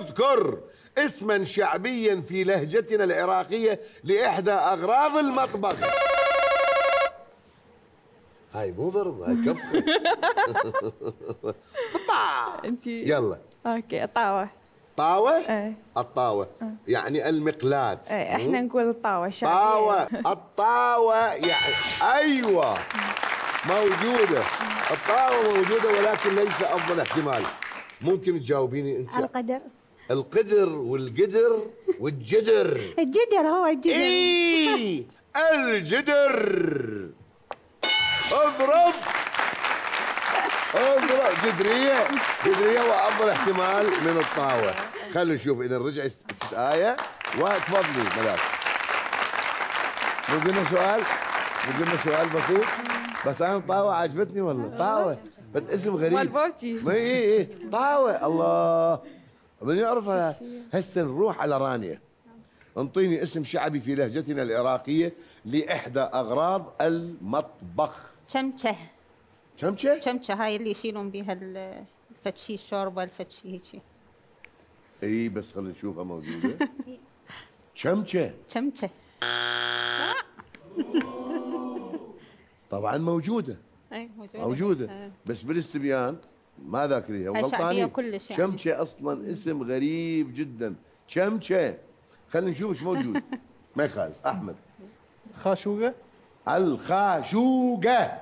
اذكر اسما شعبيا في لهجتنا العراقية لإحدى أغراض المطبخ. هاي مو ضرب، هاي كفخة. انتي يلا. اوكي الطاوة. طاوة؟ ايه الطاوة يعني المقلاة. ايه احنا نقول الطاوة الشعبية. طاوة، الطاوة يعني أيوة موجودة، الطاوة موجودة ولكن ليس أفضل احتمال. ممكن تجاوبيني أنت؟ القدر. القدر والقدر والجدر. الجدر هو الجدر. إيه الجدر. اضرب اضرب. جدرية، جدرية وأفضل احتمال من الطاوة. خلينا نشوف إذا رجع ست آية. وتفضلي ملاك. بدنا سؤال، بدنا سؤال بسيط. بس أنا طاوة عجبتني والله. طاوة بس اسم غريب. مال بوبتي. إيه طاوة. الله من يعرفها. هسه نروح على رانيا. انطيني اسم شعبي في لهجتنا العراقية لإحدى أغراض المطبخ. شمشة. شمشة؟ شمشة هاي اللي يشيلون بيها الفتشي، الشوربة الفتشي هيجي. اي بس خلينا نشوفها موجودة. شمشة. شمشة طبعا موجودة. اي موجودة. موجودة بس بالاستبيان ما ذاكريها وغلطانين. وغلطانين. شمشة أصلا اسم غريب جدا. شمشة. خلينا نشوف ايش موجود. ما يخالف. أحمد. خاشوقة. الخاشوقة.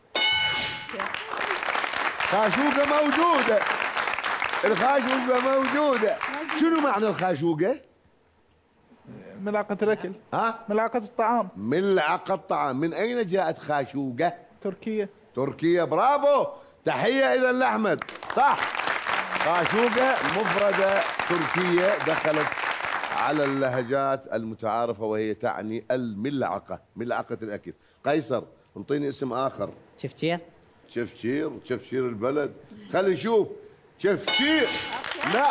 خاشوقة موجودة. الخاشوقة موجودة. شنو معنى الخاشوقة؟ ملعقة الأكل. ها؟ ملعقة الطعام. ملعقة الطعام. من أين جاءت خاشوقة؟ تركيا. تركيا. برافو. تحية إذا لأحمد. صح. خاشوقة مفردة تركية دخلت على اللهجات المتعارفة وهي تعني الملعقة، ملعقة الأكل. قيصر انطيني اسم آخر. شفتير. شفشير. شفشير البلد. خلينا نشوف. شفشير. نعم.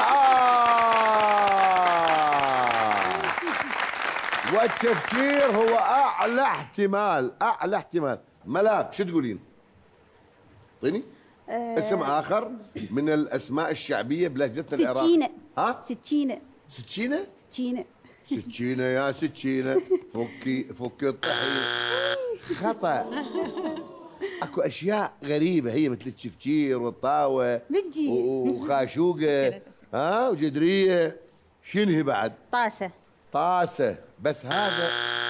والتفكير هو أعلى احتمال. أعلى احتمال. ملاك شو تقولين؟ اعطيني اسم آخر من الأسماء الشعبية بلهجتنا العراقية. سكينة. ها؟ سكينة. سكينة؟ سكينة. سكينة يا سكينة. فكي الطحين. خطأ. اكو اشياء غريبه هي مثل الشفشير والطاوه بتجي وخاشوقه ها وجدريه. شنو هي بعد؟ طاسه. طاسه. بس هذا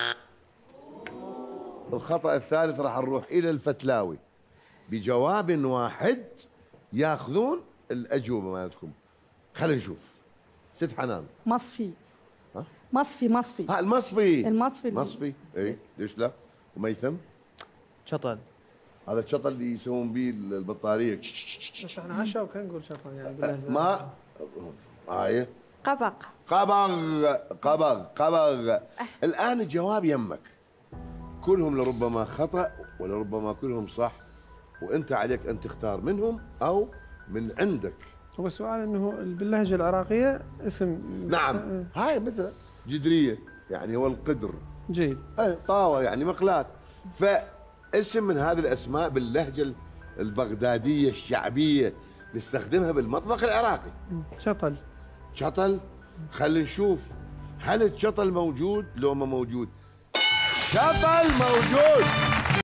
الخطا الثالث. راح نروح الى الفتلاوي بجواب واحد ياخذون الاجوبه مالتكم. خلينا نشوف. ست حنان. مصفي. ها؟ مصفي. ها المصفي. المصفي. مصفي. اي ليش لا. وميثم. شطل. هذا الشطل اللي يسوون به البطاريه. بس احنا عشاء وكان نقول شطل يعني باللهجة. ما هاي قبق. قبغ. الان الجواب يمك. كلهم لربما خطا ولربما كلهم صح، وانت عليك ان تختار منهم او من عندك. هو السؤال انه باللهجه العراقيه اسم. نعم. هاي مثل جدريه يعني هو القدر. جيد. اي طاوه يعني مقلاة. فاسم من هذه الاسماء باللهجه البغداديه الشعبيه نستخدمها بالمطبخ العراقي. شطل. شطل. خلينا نشوف هل الشطل موجود لو ما موجود. شطل موجود.